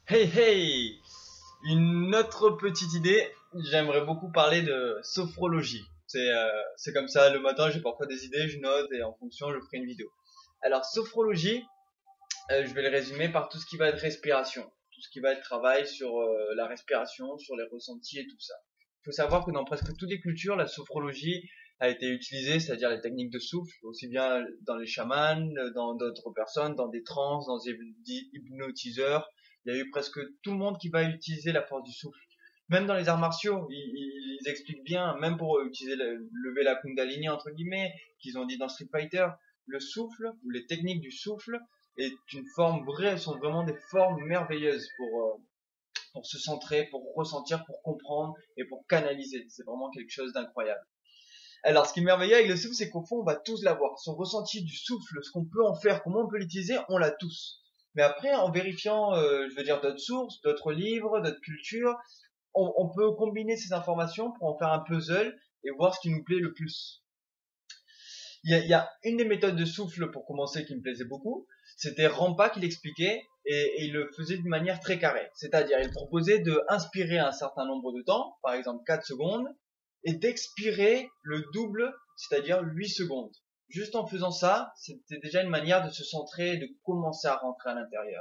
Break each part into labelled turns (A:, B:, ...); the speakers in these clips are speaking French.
A: Hey hey! Une autre petite idée, j'aimerais beaucoup parler de sophrologie. C'est comme ça, le matin j'ai parfois des idées, je note et en fonction je ferai une vidéo. Alors sophrologie, je vais le résumer par tout ce qui va être respiration. Tout ce qui va être travail sur la respiration, sur les ressentis et tout ça. Il faut savoir que dans presque toutes les cultures, la sophrologie a été utilisée, c'est-à-dire les techniques de souffle, aussi bien dans les chamans, dans d'autres personnes, dans des trans, dans des hypnotiseurs. Il y a eu presque tout le monde qui va utiliser la force du souffle. Même dans les arts martiaux, ils expliquent bien, même pour utiliser lever la kundalini entre guillemets, qu'ils ont dit dans Street Fighter, le souffle ou les techniques du souffle est une forme vraie, sont vraiment des formes merveilleuses pour se centrer, pour ressentir, pour comprendre et pour canaliser. C'est vraiment quelque chose d'incroyable. Alors, ce qui est merveilleux avec le souffle, c'est qu'au fond, on va tous l'avoir. Son ressenti du souffle, ce qu'on peut en faire, comment on peut l'utiliser, on l'a tous. Mais après, en vérifiant, je veux dire, d'autres sources, d'autres livres, d'autres cultures, on peut combiner ces informations pour en faire un puzzle et voir ce qui nous plaît le plus. Il y a une des méthodes de souffle pour commencer qui me plaisait beaucoup. C'était Rampa qui l'expliquait et il le faisait d'une manière très carrée. C'est-à-dire, il proposait de inspirer un certain nombre de temps, par exemple 4 secondes, et d'expirer le double, c'est-à-dire 8 secondes. Juste en faisant ça, c'était déjà une manière de se centrer et de commencer à rentrer à l'intérieur.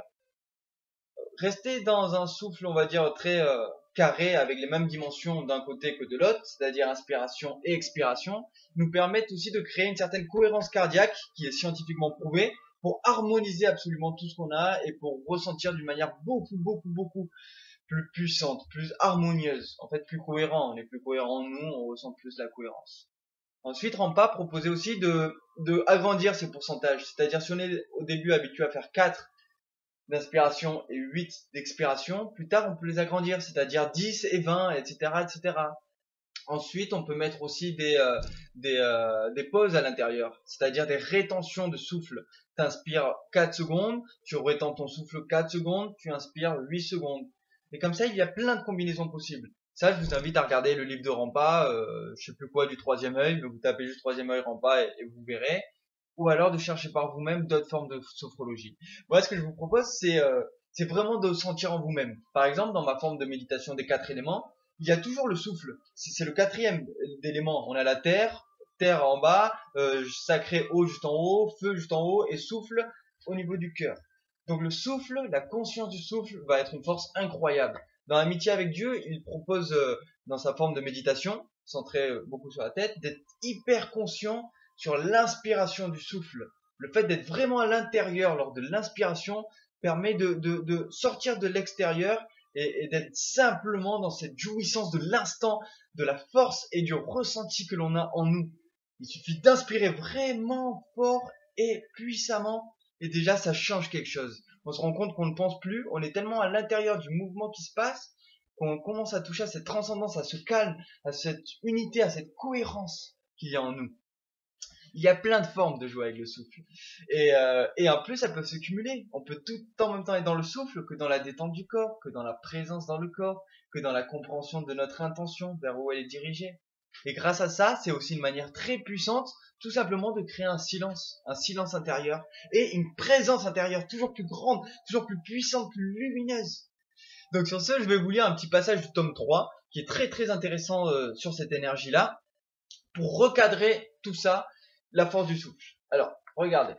A: Rester dans un souffle, on va dire, très carré, avec les mêmes dimensions d'un côté que de l'autre, c'est-à-dire inspiration et expiration, nous permettent aussi de créer une certaine cohérence cardiaque qui est scientifiquement prouvée pour harmoniser absolument tout ce qu'on a et pour ressentir d'une manière beaucoup plus puissante, plus harmonieuse, en fait plus cohérent. On est plus cohérent nous, on ressent plus la cohérence. Ensuite, Rampa proposait aussi de agrandir ces pourcentages, c'est-à-dire si on est au début habitué à faire 4 d'inspiration et 8 d'expiration, plus tard on peut les agrandir, c'est-à-dire 10 et 20, etc., etc. Ensuite, on peut mettre aussi des pauses à l'intérieur, c'est-à-dire des rétentions de souffle. Tu inspires 4 secondes, tu rétends ton souffle 4 secondes, tu inspires 8 secondes. Et comme ça, il y a plein de combinaisons possibles. Ça, je vous invite à regarder le livre de Rampa, je sais plus quoi, du troisième œil, mais vous tapez juste troisième œil Rampa et vous verrez. Ou alors de chercher par vous-même d'autres formes de sophrologie. Moi, ce que je vous propose, c'est vraiment de sentir en vous-même. Par exemple, dans ma forme de méditation des 4 éléments, il y a toujours le souffle. C'est le quatrième d'élément. On a la terre, terre en bas, sacré eau juste en haut, feu juste en haut et souffle au niveau du cœur. Donc le souffle, la conscience du souffle va être une force incroyable. Dans l'amitié avec Dieu, il propose dans sa forme de méditation, centrée beaucoup sur la tête, d'être hyper conscient sur l'inspiration du souffle. Le fait d'être vraiment à l'intérieur lors de l'inspiration permet de sortir de l'extérieur et d'être simplement dans cette jouissance de l'instant, de la force et du ressenti que l'on a en nous. Il suffit d'inspirer vraiment fort et puissamment et déjà ça change quelque chose. On se rend compte qu'on ne pense plus, on est tellement à l'intérieur du mouvement qui se passe qu'on commence à toucher à cette transcendance, à ce calme, à cette unité, à cette cohérence qu'il y a en nous. Il y a plein de formes de jouer avec le souffle. Et en plus, ça peut se cumuler. On peut tout en même temps être dans le souffle que dans la détente du corps, que dans la présence dans le corps, que dans la compréhension de notre intention, vers où elle est dirigée. Et grâce à ça, c'est aussi une manière très puissante, tout simplement de créer un silence intérieur et une présence intérieure toujours plus grande, toujours plus puissante, plus lumineuse. Donc sur ce, je vais vous lire un petit passage du tome 3 qui est très intéressant sur cette énergie-là pour recadrer tout ça, la force du souffle. Alors, regardez.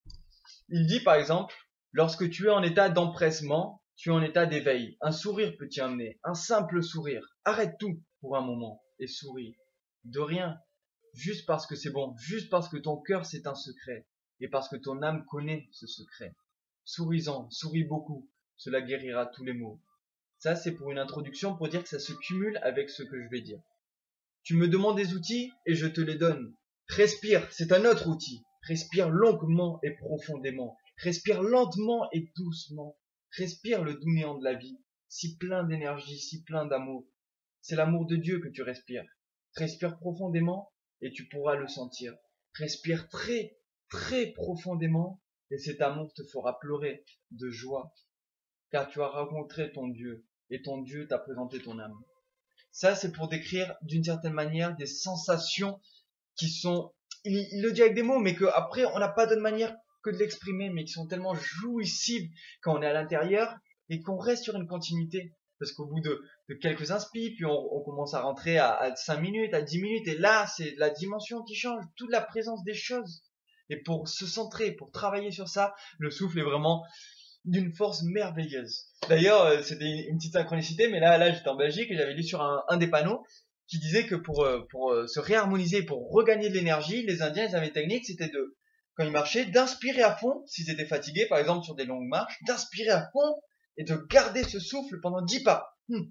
A: Il dit par exemple, lorsque tu es en état d'empressement, tu es en état d'éveil. Un sourire peut t'y amener, un simple sourire. Arrête tout pour un moment et souris. De rien, juste parce que c'est bon, juste parce que ton cœur c'est un secret et parce que ton âme connaît ce secret. Souris-en, souris beaucoup, cela guérira tous les maux. Ça c'est pour une introduction pour dire que ça se cumule avec ce que je vais dire. Tu me demandes des outils et je te les donne. Respire, c'est un autre outil. Respire longuement et profondément. Respire lentement et doucement. Respire le doux néant de la vie, si plein d'énergie, si plein d'amour. C'est l'amour de Dieu que tu respires. Respire profondément et tu pourras le sentir. Respire très profondément et cet amour te fera pleurer de joie, car tu as rencontré ton Dieu et ton Dieu t'a présenté ton âme. Ça, c'est pour décrire d'une certaine manière des sensations qui sont, il le dit avec des mots, mais qu'après, on n'a pas d'autre manière que de l'exprimer, mais qui sont tellement jouissives quand on est à l'intérieur et qu'on reste sur une continuité. Parce qu'au bout de quelques inspires, puis on commence à rentrer à 5 minutes, à 10 minutes, et là, c'est la dimension qui change, toute la présence des choses. Et pour se centrer, pour travailler sur ça, le souffle est vraiment d'une force merveilleuse. D'ailleurs, c'était une petite synchronicité, mais là j'étais en Belgique et j'avais lu sur un des panneaux qui disait que pour se réharmoniser, pour regagner de l'énergie, les Indiens, ils avaient une technique, c'était de, quand ils marchaient, d'inspirer à fond, s'ils étaient fatigués, par exemple sur des longues marches, d'inspirer à fond et de garder ce souffle pendant 10 pas.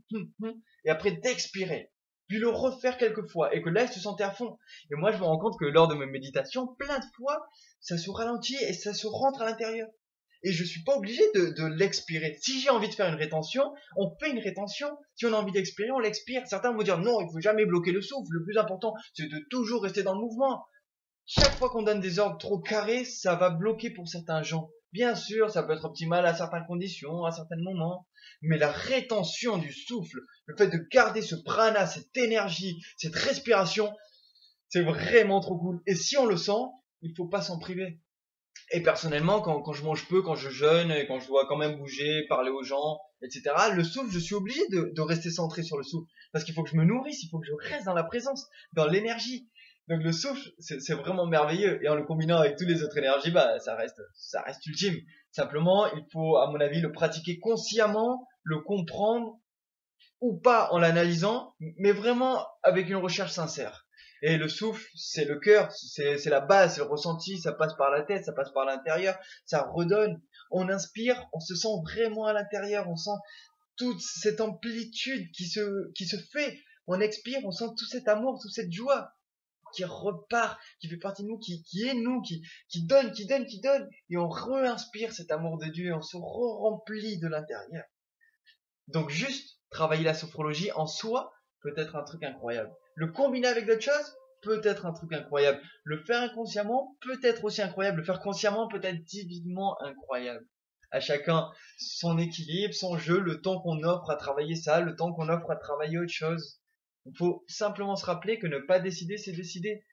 A: Et après d'expirer. Puis le refaire quelques fois et que là, ils se sentaient à fond. Et moi, je me rends compte que lors de mes méditations, plein de fois, ça se ralentit et ça se rentre à l'intérieur. Et je suis pas obligé de l'expirer. Si j'ai envie de faire une rétention, on fait une rétention. Si on a envie d'expirer, on l'expire. Certains vont dire non, il faut jamais bloquer le souffle. Le plus important, c'est de toujours rester dans le mouvement. Chaque fois qu'on donne des ordres trop carrés, ça va bloquer pour certains gens. Bien sûr, ça peut être optimal à certaines conditions, à certains moments. Mais la rétention du souffle, le fait de garder ce prana, cette énergie, cette respiration, c'est vraiment trop cool. Et si on le sent, il faut pas s'en priver. Et personnellement, quand je mange peu, quand je jeûne, et quand je dois quand même bouger, parler aux gens, etc., le souffle, je suis obligé de rester centré sur le souffle. Parce qu'il faut que je me nourrisse, il faut que je reste dans la présence, dans l'énergie. Donc le souffle, c'est vraiment merveilleux. Et en le combinant avec toutes les autres énergies, bah, ça reste ultime. Simplement, il faut, à mon avis, le pratiquer consciemment, le comprendre, ou pas en l'analysant, mais vraiment avec une recherche sincère. Et le souffle, c'est le cœur, c'est la base, c'est le ressenti, ça passe par la tête, ça passe par l'intérieur, ça redonne. On inspire, on se sent vraiment à l'intérieur, on sent toute cette amplitude qui se fait. On expire, on sent tout cet amour, toute cette joie qui repart, qui fait partie de nous, qui est nous, qui donne, qui donne. Et on re-inspire cet amour de Dieu et on se re-remplit de l'intérieur. Donc juste travailler la sophrologie en soi peut être un truc incroyable. Le combiner avec d'autres choses peut être un truc incroyable. Le faire inconsciemment peut être aussi incroyable. Le faire consciemment peut être divinement incroyable. À chacun son équilibre, son jeu, le temps qu'on offre à travailler ça, le temps qu'on offre à travailler autre chose. Il faut simplement se rappeler que ne pas décider, c'est décider.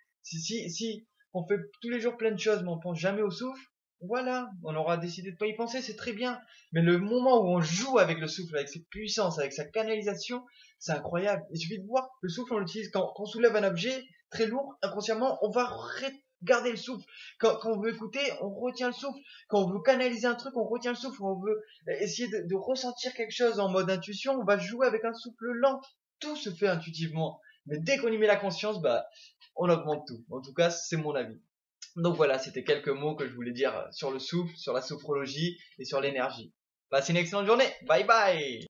A: Si on fait tous les jours plein de choses, mais on pense jamais au souffle, voilà, on aura décidé de pas y penser, c'est très bien. Mais le moment où on joue avec le souffle, avec ses puissances, avec sa canalisation, c'est incroyable. Il suffit de voir, le souffle, on l'utilise quand on soulève un objet très lourd, inconsciemment, on va garder le souffle. Quand on veut écouter, on retient le souffle. Quand on veut canaliser un truc, on retient le souffle. Quand on veut essayer de ressentir quelque chose en mode intuition, on va jouer avec un souffle lent. Tout se fait intuitivement. Mais dès qu'on y met la conscience, bah, on augmente tout. En tout cas, c'est mon avis. Donc voilà, c'était quelques mots que je voulais dire sur le souffle, sur la sophrologie et sur l'énergie. Passez une excellente journée. Bye bye!